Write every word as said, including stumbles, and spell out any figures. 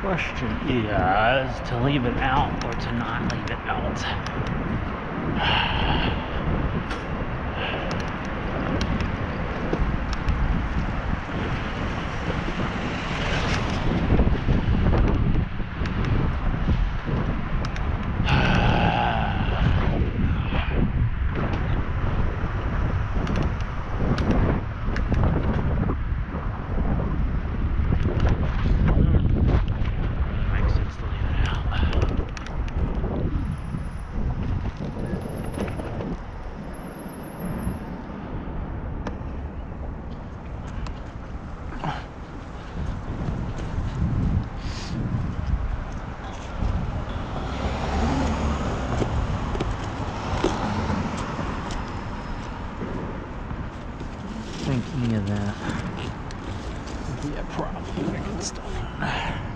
question is to leave it out or to not leave it out. I think any of that would be a problem. I can still